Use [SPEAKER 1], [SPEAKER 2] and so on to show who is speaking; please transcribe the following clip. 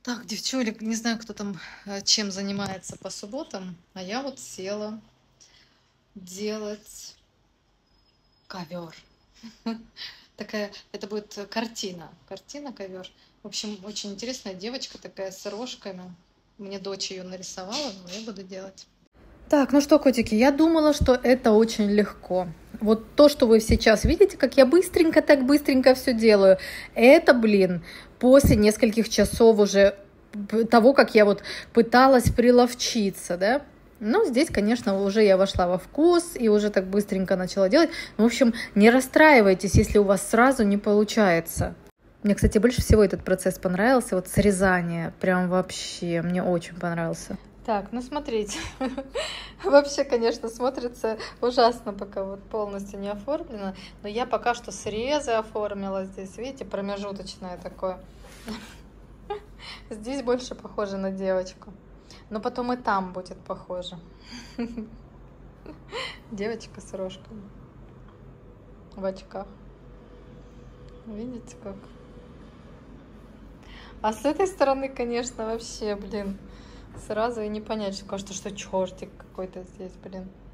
[SPEAKER 1] Так, девчулек, не знаю, кто там чем занимается по субботам, а я вот села делать ковер. Такая, это будет картина ковер. В общем, очень интересная девочка такая с рожками. Мне дочь ее нарисовала, но я буду делать. Так, ну что, котики, я думала, что это очень легко. Вот то, что вы сейчас видите, как я быстренько, так быстренько все делаю, это, блин, после нескольких часов уже того, как я вот пыталась приловчиться, да. Ну, здесь, конечно, уже я вошла во вкус и уже так быстренько начала делать. В общем, не расстраивайтесь, если у вас сразу не получается. Мне, кстати, больше всего этот процесс понравился, вот срезание, прям вообще, мне очень понравился. Так, ну смотрите, вообще, конечно, смотрится ужасно, пока вот полностью не оформлено, но я пока что срезы оформила здесь, видите, промежуточное такое. Здесь больше похоже на девочку, но потом и там будет похоже. Девочка с рожками в очках. Видите как? А с этой стороны, конечно, вообще, блин, сразу и не понять, что кажется, что чертик какой-то здесь, блин.